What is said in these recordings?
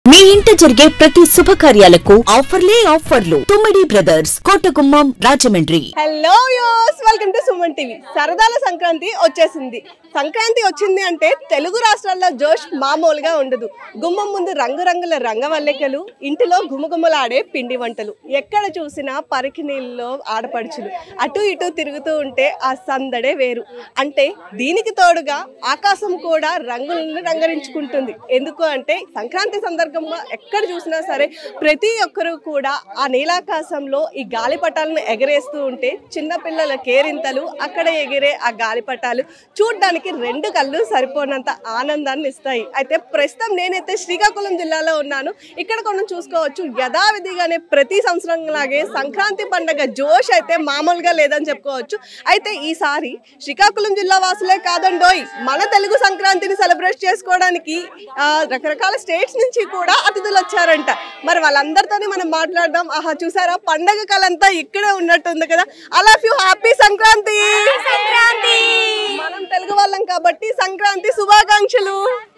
మీ ఇంట జరిగే ప్రతి శుభకార్యాలకు ఆఫర్లు తుమ్మిడి బ్రదర్స్ కోటగుమ్మం రాజమండ్రి. హలో యోస్, వెల్కమ్ టు సుమన్ టీవీ. సరదాల సంక్రాంతి వచ్చేసింది. సంక్రాంతి వచ్చింది అంటే తెలుగు రాష్ట్రాల్లో జోష్ మామూలుగా ఉండదు. గుమ్మం ముందు రంగురంగుల రంగవల్లికలు, ఇంటిలో గుమగుమలాడే పిండి వంటలు, ఎక్కడ చూసినా పరికి నీళ్ళలో ఆడపడుచులు అటు ఇటు తిరుగుతూ ఉంటే ఆ సందడే వేరు. అంటే దీనికి తోడుగా ఆకాశం కూడా రంగులను రంగరించుకుంటుంది. ఎందుకు అంటే సంక్రాంతి సందర్భంగా ఎక్కడ చూసినా సరే ప్రతి ఒక్కరూ కూడా ఆ నీలాకాశంలో ఈ గాలిపటాలను ఎగరేస్తూ ఉంటే చిన్నపిల్లల కేరింతలు, అక్కడ ఎగిరే ఆ గాలిపటాలు చూడ్డానికి రెండు కళ్ళు సరిపోనంత ఆనందాన్ని ఇస్తాయి. అయితే ప్రస్తుతం నేనైతే శ్రీకాకుళం జిల్లాలో ఉన్నాను. ఇక్కడ మనం చూసుకోవచ్చు, యథావిధిగానే ప్రతి సంవత్సరం లాగే సంక్రాంతి పండుగ జోష్ అయితే మామూలుగా లేదని చెప్పుకోవచ్చు. అయితే ఈసారి శ్రీకాకుళం జిల్లా వాసులే కాదండోయ్, మన తెలుగు సంక్రాంతిని సెలబ్రేట్ చేసుకోవడానికి రకరకాల స్టేట్స్ నుంచి కూడా అతిథులు వచ్చారంట. మరి వాళ్ళందరితోనే మనం మాట్లాడదాం. ఆహా, చూసారా పండగ కాలంతా ఇక్కడే ఉన్నట్టుంది కదా. అలా ఫ్యూ హ్యాపీ సంక్రాంతి. మనం తెలుగు వాళ్ళం కాబట్టి సంక్రాంతి శుభాకాంక్షలు.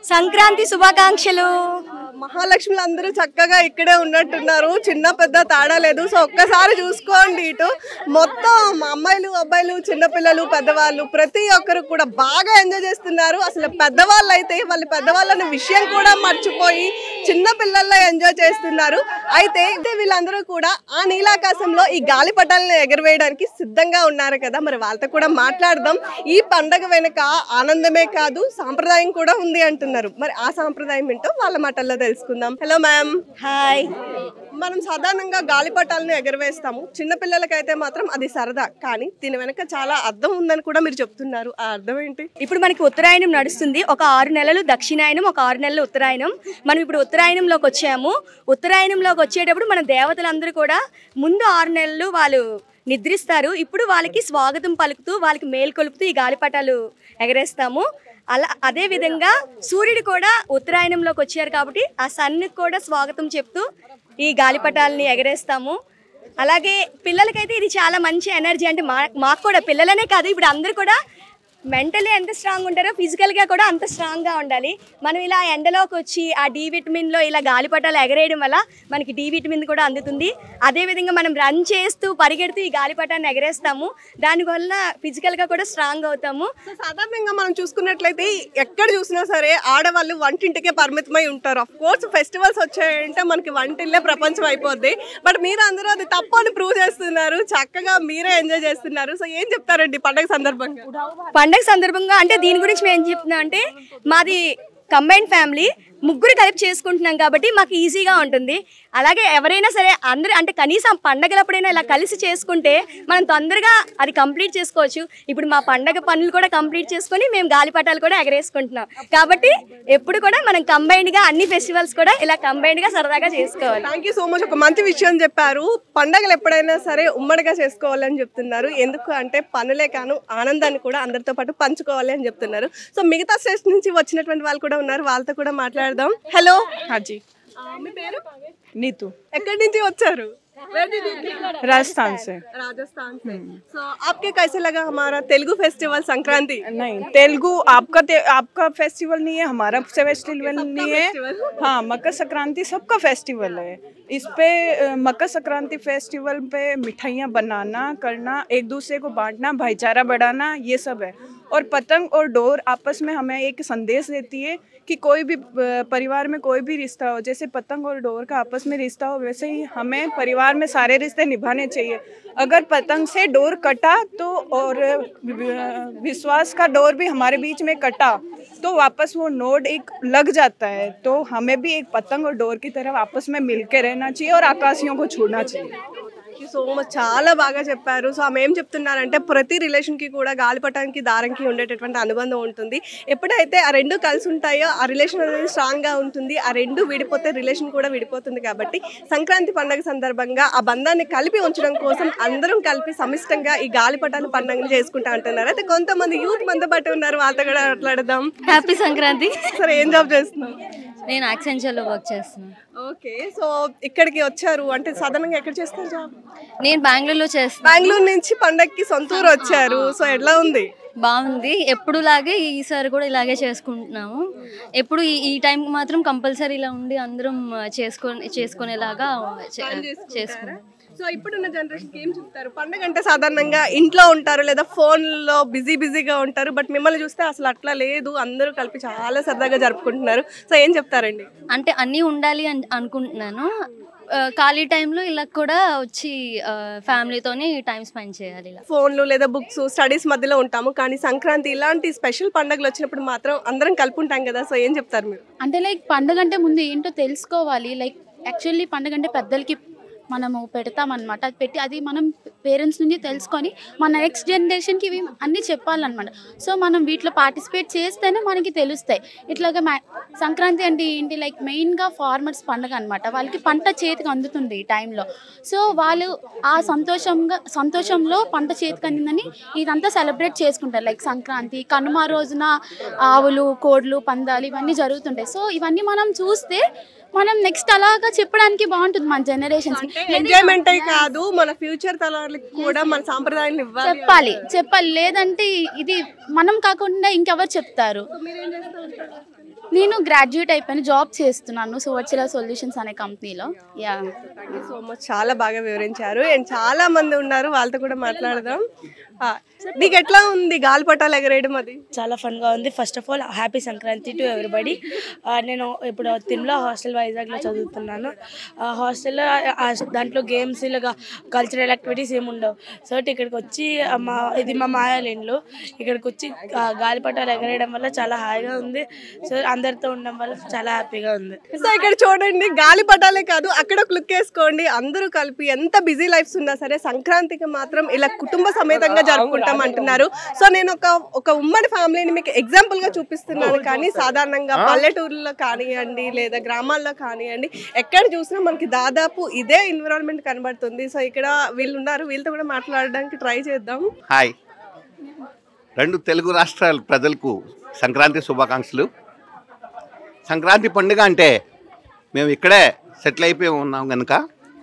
మహాలక్ష్ములు అందరూ చక్కగా ఇక్కడే ఉన్నట్టున్నారు, చిన్న పెద్ద తేడా లేదు. సో ఒక్కసారి చూసుకోండి, ఇటు మొత్తం అమ్మాయిలు అబ్బాయిలు చిన్నపిల్లలు పెద్దవాళ్ళు ప్రతి ఒక్కరు కూడా బాగా ఎంజాయ్ చేస్తున్నారు. అసలు పెద్దవాళ్ళు అయితే వాళ్ళ పెద్దవాళ్ళని విషయం కూడా మర్చిపోయి చిన్న పిల్లల్లో ఎంజాయ్ చేస్తున్నారు. అయితే వీళ్ళందరూ కూడా ఆ నీలాకాశంలో ఈ గాలిపటాలను ఎగరవేయడానికి సిద్ధంగా ఉన్నారు కదా. మరి వాళ్ళతో కూడా మాట్లాడదాం. ఈ పండగ వెనుక ఆనందమే కాదు సాంప్రదాయం కూడా ఉంది అంటున్నారు. మరి ఆ సాంప్రదాయం ఏంటో వాళ్ళ మాటల్లో తెలుసుకుందాం. Hello ma'am. హాయ్. మనం సాధారణంగా గాలిపటాలను ఎగరవేస్తాము. చిన్నపిల్లలకైతే మాత్రం అది సరదా, కానీ దీని వెనక చాలా అర్థం ఉందని కూడా మీరు చెప్తున్నారు. ఆ అర్థం ఏంటి? ఇప్పుడు మనకి ఉత్తరాయణం నడుస్తుంది. ఒక 6 నెలలు దక్షిణాయనం, ఒక 6 నెలలు ఉత్తరాయణం. మనం ఇప్పుడు ఉత్తరాయణంలోకి వచ్చాము. ఉత్తరాయణంలోకి వచ్చేటప్పుడు మన దేవతలందరూ కూడా ముందు 6 నెలలు వాళ్ళు నిద్రిస్తారు. ఇప్పుడు వాళ్ళకి స్వాగతం పలుకుతూ వాళ్ళకి మేల్కొలుపుతూ ఈ గాలిపటాలు ఎగరేస్తాము. అదే విధంగా సూర్యుడు కూడా ఉత్తరాయణంలోకి వచ్చారు కాబట్టి ఆ సన్కి కూడా స్వాగతం చెప్తూ ఈ గాలిపటాలని ఎగరేస్తాము. అలాగే పిల్లలకైతే ఇది చాలా మంచి ఎనర్జీ. అంటే మాకు కూడా పిల్లలనే కాదు, ఇప్పుడు అందరూ కూడా మెంటల్లీ ఎంత స్ట్రాంగ్ ఉంటారో ఫిజికల్గా కూడా అంత స్ట్రాంగ్గా ఉండాలి. మనం ఇలా ఎండలోకి వచ్చి ఆ డి విటమిన్లో ఇలా గాలిపటాలు ఎగరేయడం వల్ల మనకి డి విటమిన్ కూడా అందుతుంది. అదేవిధంగా మనం రన్ చేస్తూ పరిగెడుతూ ఈ గాలిపటాన్ని ఎగరేస్తాము. దానివల్ల ఫిజికల్గా కూడా స్ట్రాంగ్ అవుతాము. సాధారణంగా మనం చూసుకున్నట్లయితే ఎక్కడ చూసినా సరే ఆడవాళ్ళు వంటింటికే పరిమితమై ఉంటారు. అఫ్ కోర్స్ ఫెస్టివల్స్ వచ్చాయంటే మనకి వంటిల్లే ప్రపంచం అయిపోద్ది. బట్ మీరు అందరూ అది తప్పు అని ప్రూవ్ చేస్తున్నారు. చక్కగా మీరే ఎంజాయ్ చేస్తున్నారు. సో ఏం చెప్తారండి పండగ సందర్భంగా? పండగ సందర్భంగా అంటే దీని గురించి మేము ఏం చెప్తున్నాం అంటే, మాది కంబైన్డ్ ఫ్యామిలీ, ముగ్గురు కలిపి చేసుకుంటున్నాం కాబట్టి మాకు ఈజీగా ఉంటుంది. అలాగే ఎవరైనా సరే అందరూ అంటే కనీసం పండగలప్పుడైనా ఇలా కలిసి చేసుకుంటే మనం తొందరగా అది కంప్లీట్ చేసుకోవచ్చు. ఇప్పుడు మా పండగ పనులు కూడా కంప్లీట్ చేసుకొని మేము గాలిపటాలు కూడా ఎగరేసుకుంటున్నాం. కాబట్టి ఎప్పుడు కూడా మనం కంబైన్డ్గా అన్ని ఫెస్టివల్స్ కూడా ఇలా కంబైన్డ్గా సరదాగా చేసుకోవాలి. Thank you so much. ఒక మంచి విషయం చెప్పారు. పండగలు ఎప్పుడైనా సరే ఉమ్మడిగా చేసుకోవాలని చెప్తున్నారు. ఎందుకు అంటే పనులే కాను ఆనందాన్ని కూడా అందరితో పాటు పంచుకోవాలి అని చెప్తున్నారు. సో మిగతా స్టేట్స్ నుంచి వచ్చినటువంటి వాళ్ళు కూడా ఉన్నారు, వాళ్ళతో కూడా మాట్లాడదాం. హలో. హాజీ. మీ పేరు? नीतू. ఎక్కడి నుంచి వచ్చారు? राजस्थान से. राजस्थान से. So आपके कैसे लगा हमारा तेलुगु फेस्टिवल संक्रांति? नहीं, तेलुगु आपका फेस्टिवल नहीं है, हमारा फेस्टिवल नहीं है. हाँ, मकर संक्रांति सबका फेस्टिवल है. इस पे मकर संक्रांति फेस्टिवल पे मिठाइयाँ बनाना करना, एक दूसरे को बांटना, भाईचारा बढ़ाना, ये सब है. और पतंग और डोर आपस में हमें एक संदेश देती है कि कोई भी परिवार में कोई भी रिश्ता हो, जैसे पतंग और डोर का आपस में रिश्ता हो, वैसे ही हमें परिवार में सारे रिश्ते निभाने चाहिए. अगर पतंग से डोर कटा तो और विश्वास का डोर भी हमारे बीच में कटा तो वापस वो नोड एक लग जाता है. तो हमें भी एक पतंग और डोर की तरह आपस में मिलके रहना चाहिए और आकाशियों को छोड़ना चाहिए. సో మచ్, చాలా బాగా చెప్పారు. సో ఆమె ఏం చెప్తున్నారంటే ప్రతి రిలేషన్కి కూడా గాలిపటానికి దారంకి ఉండేటటువంటి అనుబంధం ఉంటుంది. ఎప్పుడైతే ఆ రెండు కలిసి ఉంటాయో ఆ రిలేషన్ అనేది స్ట్రాంగ్గా ఉంటుంది. ఆ రెండు విడిపోతే రిలేషన్ కూడా విడిపోతుంది. కాబట్టి సంక్రాంతి పండుగ సందర్భంగా ఆ బంధాన్ని కలిపి ఉంచడం కోసం అందరం కలిపి సమిష్టంగా ఈ గాలిపటాల పండుగను చేసుకుంటా అంటున్నారు. అయితే కొంతమంది యూత్ మనతో పాటు ఉన్నారు, వాళ్ళతో కూడా మాట్లాడదాం. హ్యాపీ సంక్రాంతి. సరే, ఏం జాబ్ చేస్తున్నారు? నేను యాక్సెంచర్లో వర్క్ చేస్తున్నాను. ఓకే. సో ఇక్కడికి వచ్చారు అంటే సాధారణంగా ఎక్కడ చేస్తారు జాబ్? నేను బెంగళూరులో చేస్తాను. బెంగళూరు నుంచి పండగకి సొంతూరు వచ్చారు. సో ఎట్లా ఉంది? బాగుంది. ఎప్పుడులాగే ఈసారి కూడా ఇలాగే చేసుకుంటున్నాము. ఎప్పుడు ఈ టైంకి మాత్రం కంపల్సరీ ఇలా ఉండి అందరం చేసుకునేలాగా చేసుకుంటాం. సో ఇప్పుడున్న జనరేషన్కి ఏం చెప్తారు? పండుగ అంటే సాధారణంగా ఇంట్లో ఉంటారు లేదా ఫోన్లో బిజీగా ఉంటారు. బట్ మిమ్మల్ని చూస్తే అసలు అట్లా లేదు, అందరూ కలిపి చాలా సరదాగా జరుపుకుంటున్నారు. సో ఏం చెప్తారండి? అంటే అన్నీ ఉండాలి అని అనుకుంటున్నాను. ఖాళీ టైంలో ఇలా కూడా వచ్చి ఫ్యామిలీతోని టైం స్పెండ్ చేయాలి. ఇలా ఫోన్లు లేదా బుక్స్ స్టడీస్ మధ్యలో ఉంటాము, కానీ సంక్రాంతి ఇలాంటి స్పెషల్ పండుగలు వచ్చినప్పుడు మాత్రం అందరం కలిపి ఉంటాం కదా. సో ఏం చెప్తారు మీరు? అంటే లైక్ పండుగ అంటే ముందు ఏంటో తెలుసుకోవాలి. లైక్ యాక్చువల్లీ పండుగ అంటే పెద్దలకి మనము పెడతామన్నమాట. అది పెట్టి అది మనం పేరెంట్స్ నుంచి తెలుసుకొని మన నెక్స్ట్ జనరేషన్కి ఇవి అన్నీ చెప్పాలన్నమాట. సో మనం వీటిలో పార్టిసిపేట్ చేస్తేనే మనకి తెలుస్తాయి. ఇట్లాగా సంక్రాంతి అంటే ఏంటి, లైక్ మెయిన్గా ఫార్మర్స్ పండుగ అనమాట. వాళ్ళకి పంట చేతికి అందుతుంది ఈ టైంలో. సో వాళ్ళు ఆ సంతోషంలో పంట చేతికి అందిందని ఇదంతా సెలబ్రేట్ చేసుకుంటారు. లైక్ సంక్రాంతి, కనుమ రోజున ఆవులు, కోడ్లు, పందాలు ఇవన్నీ జరుగుతుంటాయి. సో ఇవన్నీ మనం చూస్తే మనం నెక్స్ట్ అలాగా చెప్పడానికి బాగుంటుంది మన జనరేషన్స్. ఎంజాయ్మెంట్ కాదు, మన ఫ్యూచర్ తరాలకు కూడా మన సాంప్రదాయాన్ని చెప్పాలి. లేదంటే ఇది మనం కాకుండా ఇంకెవరు చెప్తారు? నేను గ్రాడ్యుయేట్ అయిపోయిన జాబ్ చేస్తున్నాను సువర్చల సొల్యూషన్స్ అనే కంపెనీలో. థ్యాంక్ యూ సో మచ్, చాలా బాగా వివరించారు. అండ్ చాలా మంది ఉన్నారు, వాళ్ళతో కూడా మాట్లాడదాం. నీకు ఎట్లా ఉంది గాలిపటాలు ఎగరేయడం? అది చాలా ఫన్గా ఉంది. First of all happy Sankranti to everybody. నేను ఇప్పుడు తిరుమల హాస్టల్ వైజాగ్లో చదువుతున్నాను. హాస్టల్లో దాంట్లో గేమ్స్ ఇలాగా కల్చరల్ యాక్టివిటీస్ ఏమి ఉండవు. సో ఇక్కడికి వచ్చి ఇది మా మాయాలేండ్లు, ఇక్కడికి వచ్చి గాలిపటాలు ఎగరేయడం వల్ల చాలా హాయిగా ఉంది. సో అందరితో ఉండడం వల్ల చాలా హ్యాపీగా ఉంది. సో ఇక్కడ చూడండి, గాలిపటాలే కాదు, అక్కడ క్లిక్ వేసుకోండి. అందరూ కలిపి ఎంత బిజీ లైఫ్స్ ఉన్నా సరే సంక్రాంతికి మాత్రం ఇలా కుటుంబ సమేతంగా జరుపుకుంటాం అంటున్నారు. సో నేను ఒక ఉమ్మడి ఫ్యామిలీని మీకు ఎగ్జాంపుల్ గా చూపిస్తున్నాను. కానీ సాధారణంగా పల్లెటూరులో కానివ్వండి లేదా గ్రామాల్లో కానివ్వండి, ఎక్కడ చూసినా మనకి దాదాపు ఇదే ఎన్విరాన్మెంట్ కనబడుతుంది. సో ఇక్కడ వీళ్ళు ఉన్నారు, వీళ్ళతో కూడా మాట్లాడడానికి ట్రై చేద్దాం. హాయ్, రెండు తెలుగు రాష్ట్రాల ప్రజలకు సంక్రాంతి శుభాకాంక్షలు. సంక్రాంతి పండుగ అంటే మేము ఇక్కడే సెటిల్ అయిపోయి ఉన్నాం కనుక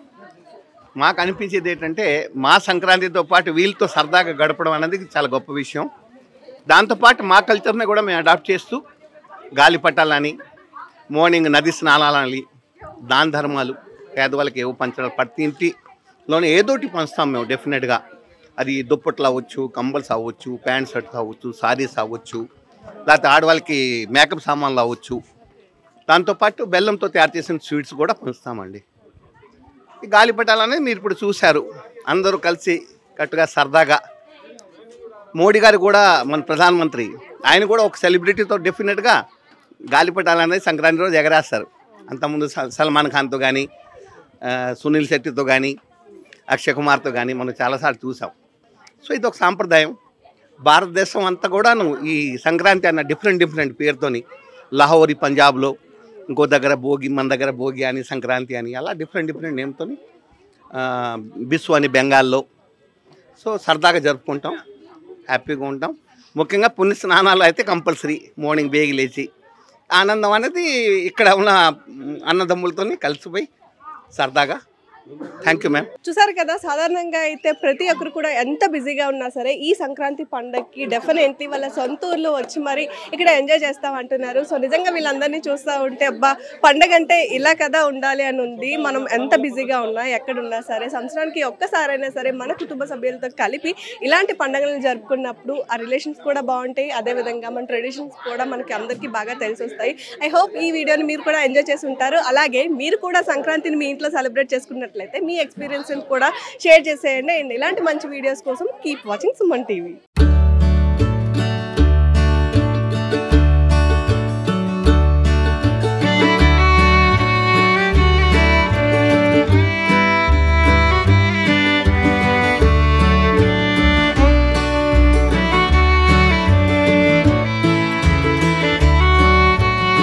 మాకు అనిపించేది ఏంటంటే మా సంక్రాంతితో పాటు వీళ్ళతో సరదాగా గడపడం అనేది చాలా గొప్ప విషయం. దాంతోపాటు మా కల్చర్ని కూడా మేము అడాప్ట్ చేస్తూ గాలిపటాలని, మార్నింగ్ నది స్నానాలని, దాన ధర్మాలు, పేదవాళ్ళకి ఏవో పంచడాలు, ప్రతి ఇంటిలోనే ఏదోటి పంచుతాం మేము డెఫినెట్గా. అది దుప్పట్లు అవ్వచ్చు, కంబల్స్ అవ్వచ్చు, ప్యాంట్ షర్ట్స్ అవ్వచ్చు, సారీస్ అవ్వచ్చు, లేకపోతే ఆడవాళ్ళకి మేకప్ సామాన్లు అవ్వచ్చు. దాంతోపాటు బెల్లంతో తయారు చేసిన స్వీట్స్ కూడా పంచుతామండి. ఈ గాలిపటాలనేది మీరు ఇప్పుడు చూశారు, అందరూ కలిసి కట్టుగా సరదాగా. మోడీ గారు కూడా, మన ప్రధానమంత్రి, ఆయన కూడా ఒక సెలబ్రిటీతో డెఫినెట్గా గాలిపటాలనేది సంక్రాంతి రోజు ఎగరేస్తారు. అంతకుముందు సల్మాన్ ఖాన్తో కానీ, సునీల్ శెట్టితో కానీ, అక్షయ్ కుమార్తో కానీ మనం చాలాసార్లు చూసాం. సో ఇది ఒక సాంప్రదాయం. భారతదేశం అంతా కూడాను ఈ సంక్రాంతి అన్న డిఫరెంట్ పేరుతోని, లాహోరీ పంజాబ్లో, ఇంకో దగ్గర భోగి, మన దగ్గర భోగి అని, సంక్రాంతి అని, అలా డిఫరెంట్ నేమ్తో, బిస్సు అని బెంగాల్లో. సో సరదాగా జరుపుకుంటాం, హ్యాపీగా ఉంటాం. ముఖ్యంగా పుణ్య స్నానాలు అయితే కంపల్సరీ, మార్నింగ్ బేగి లేచి ఆనందం అనేది ఇక్కడ ఉన్న అన్నదమ్ములతో కలిసిపోయి సరదాగా. Thank you ma'am. చూసారు కదా, సాధారణంగా అయితే ప్రతి ఒక్కరు కూడా ఎంత బిజీగా ఉన్నా సరే ఈ సంక్రాంతి పండగకి డెఫినెట్లీ వాళ్ళ సొంత ఊర్లో వచ్చి మరి ఇక్కడ ఎంజాయ్ చేస్తాం అంటున్నారు. సో నిజంగా వీళ్ళందరినీ చూస్తూ ఉంటే అబ్బా, పండగ అంటే ఇలా కదా ఉండాలి అని ఉంది. మనం ఎంత బిజీగా ఉన్నా, ఎక్కడున్నా సరే సంవత్సరానికి ఒక్కసారైనా సరే మన కుటుంబ సభ్యులతో కలిపి ఇలాంటి పండుగలను జరుపుకున్నప్పుడు ఆ రిలేషన్స్ కూడా బాగుంటాయి. అదేవిధంగా మన ట్రెడిషన్స్ కూడా మనకి అందరికీ బాగా తెలిసి వస్తాయి. ఐ హోప్ ఈ వీడియోని మీరు కూడా ఎంజాయ్ చేసి ఉంటారు. అలాగే మీరు కూడా సంక్రాంతిని మీ ఇంట్లో సెలబ్రేట్ చేసుకున్నట్లయితే మీ ఎక్స్పీరియన్స్ కూడా షేర్ చేసేయండి. అండ్ ఇలాంటి మంచి వీడియోస్ కోసం కీప్ వాచింగ్ సుమన్ టీవీ.